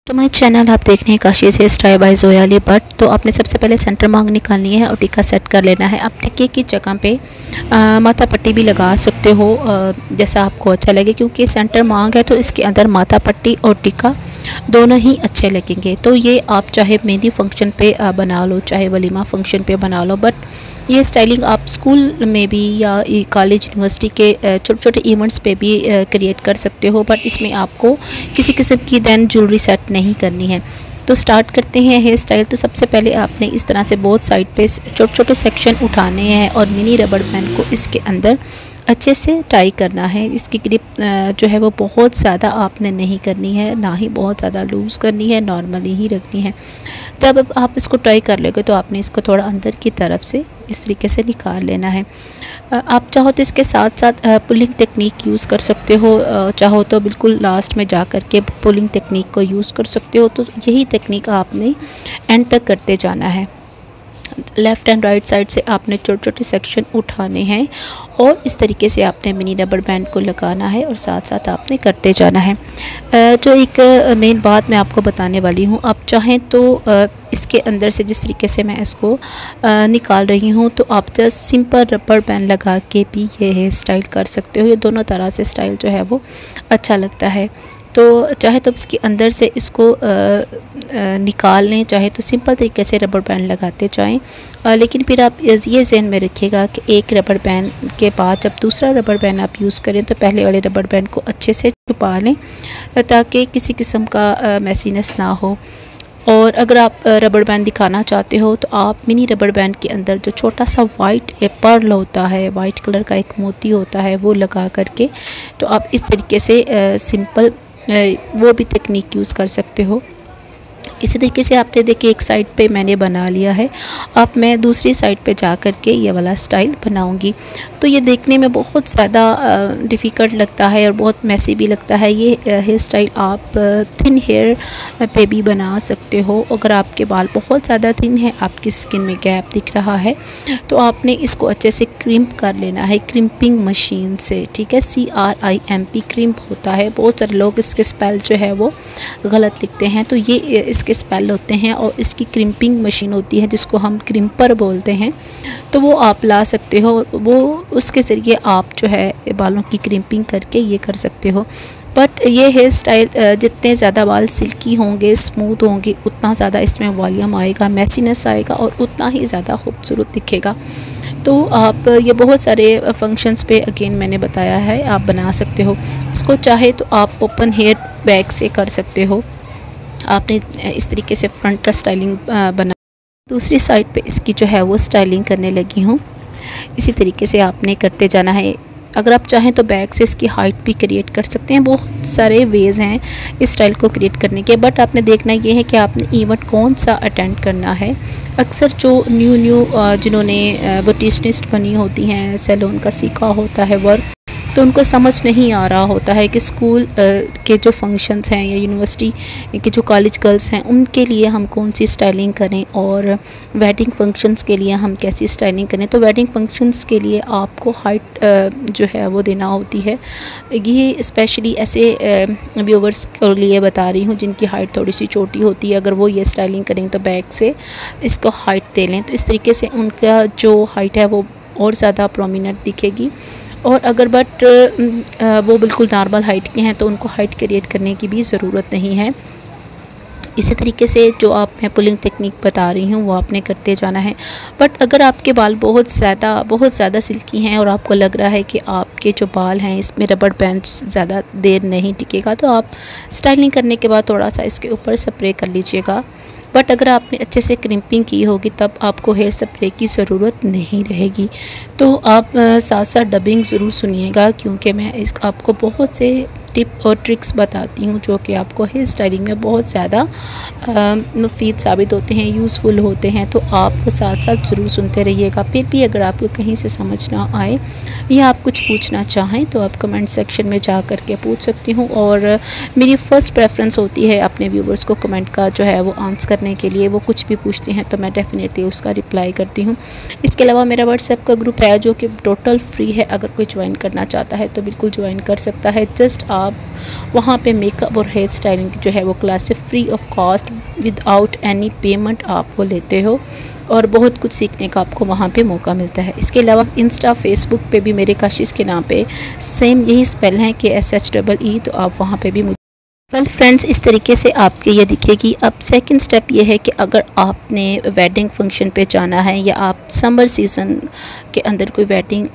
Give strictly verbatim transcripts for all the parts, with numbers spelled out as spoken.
तो my channel आप देख रहे हैं kashees hair style by Zoya but तो आपने सबसे पहले सेंटर मांग निकालनी है और टिक्का सेट कर लेना है। आप टिक्के की जगह पे आ, माथा पट्टी भी लगा सकते हो आ, जैसा आपको अच्छा लगे, क्योंकि सेंटर मांग है तो इसके अंदर माथा पट्टी और टिक्का दोनों ही अच्छे लगेंगे। तो ये आप चाहे मेहंदी फंक्शन पे आ, बना लो, चाहे वलीमा फंक्शन पे बना लो, बट ये स्टाइलिंग आप स्कूल में भी या कॉलेज यूनिवर्सिटी के छोटे छोटे इवेंट्स पे भी क्रिएट कर सकते हो। बट इसमें आपको किसी किस्म की दैन ज्वेलरी सेट नहीं करनी है। तो स्टार्ट करते हैं हेयर स्टाइल। तो सबसे पहले आपने इस तरह से बोथ साइड पे छोटे छोटे सेक्शन उठाने हैं और मिनी रबड़ बैंड को इसके अंदर अच्छे से टाई करना है। इसकी ग्रिप जो है वो बहुत ज़्यादा आपने नहीं करनी है, ना ही बहुत ज़्यादा लूज़ करनी है, नॉर्मली ही रखनी है। तब अब आप इसको टाई कर लोगे तो आपने इसको थोड़ा अंदर की तरफ से इस तरीके से निकाल लेना है। आप चाहो तो इसके साथ साथ पुलिंग टेक्निक यूज़ कर सकते हो, चाहो तो बिल्कुल लास्ट में जा कर के पुलिंग टेक्निक को यूज़ कर सकते हो। तो यही टेक्निक आपने एंड तक करते जाना है। लेफ़्ट एंड राइट साइड से आपने छोटे छोटे सेक्शन उठाने हैं और इस तरीके से आपने मिनी रबड़ बैंड को लगाना है और साथ साथ आपने करते जाना है। जो एक मेन बात मैं आपको बताने वाली हूँ, आप चाहें तो इसके अंदर से जिस तरीके से मैं इसको निकाल रही हूँ तो आप जस्ट सिंपल रबड़ बैंड लगा के भी ये हेयर स्टाइल कर सकते हो। ये दोनों तरह से स्टाइल जो है वो अच्छा लगता है। तो चाहे तो इसके अंदर से इसको आ, आ, निकाल लें, चाहे तो सिंपल तरीके से रबड़ बैंड लगाते जाएं। लेकिन फिर आप ये ज़हन में रखिएगा कि एक रबड़ बैंड के बाद जब दूसरा रबड़ बैंड आप यूज़ करें तो पहले वाले रबड़ बैंड को अच्छे से छुपा लें ताकि किसी किस्म का मैसीनेस ना हो। और अगर आप रबड़ बैंड दिखाना चाहते हो तो आप मिनी रबड़ बैंड के अंदर जो छोटा सा वाइट पर्ल होता है, वाइट कलर का एक मोती होता है, वो लगा करके तो आप इस तरीके से सिंपल वो भी टेक्निक यूज़ कर सकते हो। इसी तरीके से आपने देखिए एक साइड पे मैंने बना लिया है, अब मैं दूसरी साइड पे जा कर के ये वाला स्टाइल बनाऊंगी। तो ये देखने में बहुत ज़्यादा डिफ़िकल्ट लगता है और बहुत मैसी भी लगता है। ये हेयर स्टाइल आप थिन हेयर पे भी बना सकते हो। अगर आपके बाल बहुत ज़्यादा थिन है, आपकी स्किन में गैप दिख रहा है, तो आपने इसको अच्छे से क्रिम्प कर लेना है क्रिम्पिंग मशीन से, ठीक है। C R I M P crimp होता है। बहुत सारे लोग इसके स्पेल जो है वो गलत लिखते हैं, तो ये इसके स्पेल होते हैं और इसकी क्रिम्पिंग मशीन होती है जिसको हम क्रिम्पर बोलते हैं। तो वो आप ला सकते हो, वो उसके ज़रिए आप जो है बालों की क्रिम्पिंग करके ये कर सकते हो। बट ये हेयर स्टाइल जितने ज़्यादा बाल सिल्की होंगे, स्मूथ होंगे, उतना ज़्यादा इसमें वॉल्यूम आएगा, मैसीनेस आएगा और उतना ही ज़्यादा खूबसूरत दिखेगा। तो आप ये बहुत सारे फंक्शंस पे अगेन मैंने बताया है आप बना सकते हो। इसको चाहे तो आप ओपन हेयर बैग से कर सकते हो। आपने इस तरीके से फ्रंट का स्टाइलिंग बना, दूसरी साइड पे इसकी जो है वो स्टाइलिंग करने लगी हूँ। इसी तरीके से आपने करते जाना है। अगर आप चाहें तो बैक से इसकी हाइट भी क्रिएट कर सकते हैं। बहुत सारे वेज़ हैं इस स्टाइल को क्रिएट करने के, बट आपने देखना ये है कि आपने इवेंट कौन सा अटेंड करना है। अक्सर जो न्यू न्यू जिन्होंने ब्यूटिशनिस्ट बनी होती हैं, सैलून का सीखा होता है वर्क, तो उनको समझ नहीं आ रहा होता है कि स्कूल के जो फंक्शंस हैं या यूनिवर्सिटी के जो कॉलेज गर्ल्स हैं उनके लिए हम कौन सी स्टाइलिंग करें और वेडिंग फंक्शंस के लिए हम कैसी स्टाइलिंग करें। तो वेडिंग फंक्शंस के लिए आपको हाइट जो है वो देना होती है। ये स्पेशली ऐसे व्यूवर्स के लिए बता रही हूँ जिनकी हाइट थोड़ी सी छोटी होती है। अगर वो ये स्टाइलिंग करें तो बैक से इसको हाइट दे लें, तो इस तरीके से उनका जो हाइट है वो और ज़्यादा प्रोमिनेंट दिखेगी। और अगर बट वो बिल्कुल नॉर्मल हाइट के हैं तो उनको हाइट क्रिएट करने की भी ज़रूरत नहीं है। इसी तरीके से जो आप मैं पुलिंग टेक्निक बता रही हूँ वो आपने करते जाना है। बट अगर आपके बाल बहुत ज़्यादा बहुत ज़्यादा सिल्की हैं और आपको लग रहा है कि आपके जो बाल हैं इसमें रबड़ बैंड ज़्यादा देर नहीं टिकेगा, तो आप स्टाइलिंग करने के बाद थोड़ा सा इसके ऊपर स्प्रे कर लीजिएगा। बट अगर आपने अच्छे से क्रिम्पिंग की होगी तब आपको हेयर स्प्रे की ज़रूरत नहीं रहेगी। तो आप साथ साथ डबिंग ज़रूर सुनिएगा, क्योंकि मैं इस आपको बहुत से टिप और ट्रिक्स बताती हूँ जो कि आपको हेयर स्टाइलिंग में बहुत ज़्यादा मुफीद साबित होते हैं, यूज़फुल होते हैं। तो आप वो साथ साथ ज़रूर सुनते रहिएगा। फिर भी अगर आपको कहीं से समझ ना आए या आप कुछ पूछना चाहें तो आप कमेंट सेक्शन में जा कर के पूछ सकती हूँ। और मेरी फ़र्स्ट प्रेफरेंस होती है अपने व्यूवर्स को कमेंट का जो है वो आंसर करने के लिए। वो कुछ भी पूछते हैं तो मैं डेफिनेटली उसका रिप्लाई करती हूँ। इसके अलावा मेरा व्हाट्सएप का ग्रुप है जो कि टोटल फ्री है। अगर कोई ज्वाइन करना चाहता है तो बिल्कुल ज्वाइन कर सकता है। जस्ट आप आप वहाँ पे मेकअप और हेयर स्टाइलिंग जो है वो classes free of cost without any payment आप वो लेते हो और बहुत कुछ सीखने का आपको वहाँ पे मौका मिलता है। इसके अलावा इंस्टा फेसबुक पे भी मेरे कशीस के नाम पे सेम यही स्पेल है कि एस एच डबल ई, तो आप वहाँ पे भी मुझे वेल फ्रेंड्स इस तरीके से आपके ये दिखेगी। अब सेकंड स्टेप ये है कि अगर आपने वेडिंग फंक्शन पे जाना है या आप समर सीज़न के अंदर कोई वेडिंग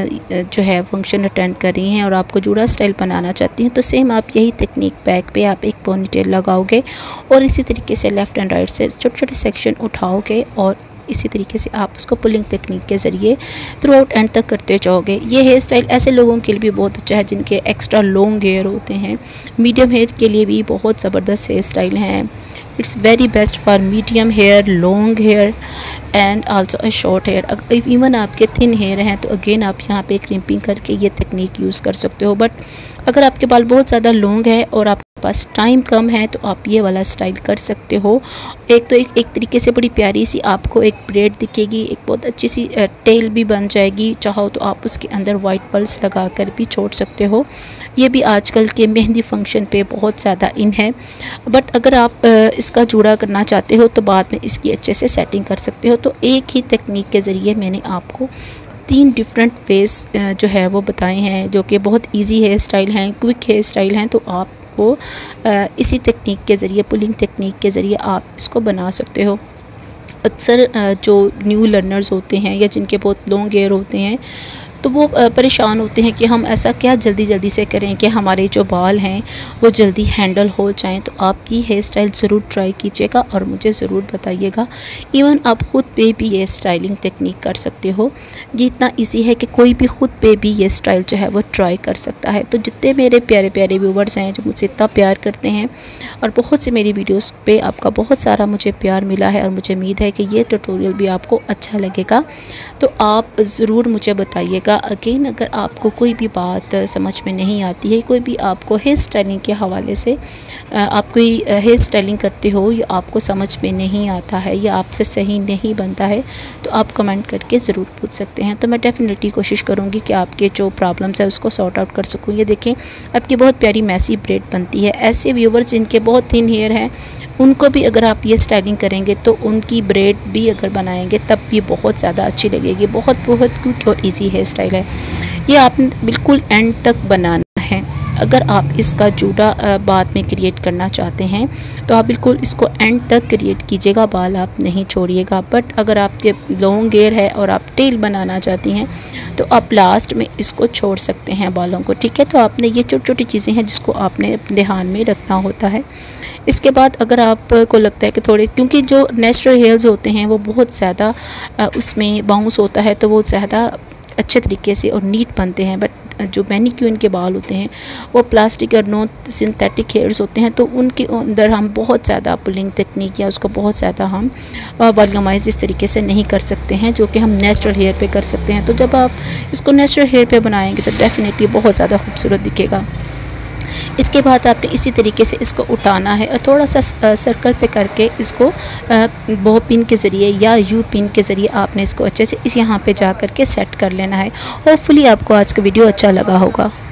जो है फंक्शन अटेंड कर रही हैं और आपको जूड़ा स्टाइल बनाना चाहती हैं, तो सेम आप यही टेक्निक बैक पे आप एक पोनीटेल लगाओगे और इसी तरीके से लेफ़्ट एंड राइट से छोटे छोटे सेक्शन उठाओगे और इसी तरीके से आप उसको पुलिंग टेक्निक के ज़रिए थ्रू आउट एंड तक करते जाओगे। ये हेयर स्टाइल ऐसे लोगों के लिए भी बहुत अच्छा है जिनके एक्स्ट्रा लॉन्ग हेयर होते हैं। मीडियम हेयर के लिए भी बहुत ज़बरदस्त हेयर स्टाइल हैं। It's very best for medium hair, long hair and also a short hair. Even आपके थिन हेयर हैं तो अगेन आप यहाँ पे क्रिम्पिंग करके ये टेक्निक यूज़ कर सकते हो। बट अगर आपके बाल बहुत ज़्यादा लॉन्ग है और आपके पास टाइम कम है तो आप ये वाला स्टाइल कर सकते हो। एक तो एक एक तरीके से बड़ी प्यारी सी आपको एक ब्रेड दिखेगी, एक बहुत अच्छी सी टेल भी बन जाएगी। चाहो तो आप उसके अंदर वाइट पर्ल्स लगा कर भी छोड़ सकते हो। ये भी आजकल के मेहंदी फंक्शन पे बहुत ज़्यादा इन है। बट अगर आप इसका जूड़ा करना चाहते हो तो बाद में इसकी अच्छे से सेटिंग कर सकते हो। तो एक ही टेक्निक के ज़रिए मैंने आपको तीन डिफरेंट वेज जो है वो बताए हैं जो कि बहुत इजी हेयर स्टाइल हैं, क्विक हेयर स्टाइल हैं। तो आप वो इसी टेक्निक के ज़रिए, पुलिंग टेक्निक के ज़रिए आप इसको बना सकते हो। अक्सर जो न्यू लर्नर्स होते हैं या जिनके बहुत लॉन्ग हेयर होते हैं तो वो परेशान होते हैं कि हम ऐसा क्या जल्दी जल्दी से करें कि हमारे जो बाल हैं वो जल्दी हैंडल हो जाएं। तो आप ये हेयर स्टाइल ज़रूर ट्राई कीजिएगा और मुझे ज़रूर बताइएगा। इवन आप ख़ुद पे भी ये स्टाइलिंग टेक्निक कर सकते हो। ये इतना इजी है कि कोई भी ख़ुद पे भी ये स्टाइल जो है वो ट्राई कर सकता है। तो जितने मेरे प्यारे प्यारे व्यूवर्स हैं जो मुझसे इतना प्यार करते हैं और बहुत सी मेरी वीडियोज़ पे आपका बहुत सारा मुझे प्यार मिला है और मुझे उम्मीद है कि ये ट्यूटोरियल भी आपको अच्छा लगेगा, तो आप ज़रूर मुझे बताइएगा। अगेन अगर आपको कोई भी बात समझ में नहीं आती है, कोई भी आपको हेयर स्टाइलिंग के हवाले से आप कोई हेयर स्टाइलिंग करते हो या आपको समझ में नहीं आता है या आपसे सही नहीं बनता है, तो आप कमेंट करके ज़रूर पूछ सकते हैं। तो मैं डेफिनेटली कोशिश करूँगी कि आपके जो प्रॉब्लम्स है उसको सॉर्ट आउट कर सकूँ। ये देखें आपकी बहुत प्यारी मैसी ब्रेड बनती है। ऐसे व्यूवर्स जिनके बहुत थिन हेयर हैं उनको भी अगर आप ये स्टाइलिंग करेंगे तो उनकी ब्रेड भी अगर बनाएंगे तब भी बहुत ज़्यादा अच्छी लगेगी। बहुत बहुत क्विक और इजी हेयर स्टाइल है। ये आपने बिल्कुल एंड तक बनाना है। अगर आप इसका जूड़ा बाद में क्रिएट करना चाहते हैं तो आप बिल्कुल इसको एंड तक क्रिएट कीजिएगा, बाल आप नहीं छोड़िएगा। बट अगर आपके लॉन्ग हेयर है और आप टेल बनाना चाहती हैं तो आप लास्ट में इसको छोड़ सकते हैं बालों को, ठीक है। तो आपने ये छोटी छोटी चीज़ें हैं जिसको आपने ध्यान में रखना होता है। इसके बाद अगर आपको लगता है कि थोड़े, क्योंकि जो नेचुरल हेयर्स होते हैं वो बहुत ज़्यादा उसमें बाउंस होता है तो वो ज़्यादा अच्छे तरीके से और नीट बनते हैं। बट जो मैनिक्यूर के बाल होते हैं वो प्लास्टिक और नॉन सिंथेटिक हेयर्स होते हैं तो उनके अंदर हम बहुत ज़्यादा पुलिंग टेक्निक या उसको बहुत ज़्यादा हम वॉल्यूमाइज इस तरीके से नहीं कर सकते हैं जो कि हम नेचुरल हेयर पे कर सकते हैं। तो जब आप इसको नेचुरल हेयर पे बनाएंगे तो डेफिनेटली बहुत ज़्यादा खूबसूरत दिखेगा। इसके बाद आपने इसी तरीके से इसको उठाना है और थोड़ा सा सर्कल पे करके इसको बो पिन के ज़रिए या यू पिन के ज़रिए आपने इसको अच्छे से इस यहाँ पे जा कर के सेट कर लेना है। होपफुली आपको आज का वीडियो अच्छा लगा होगा।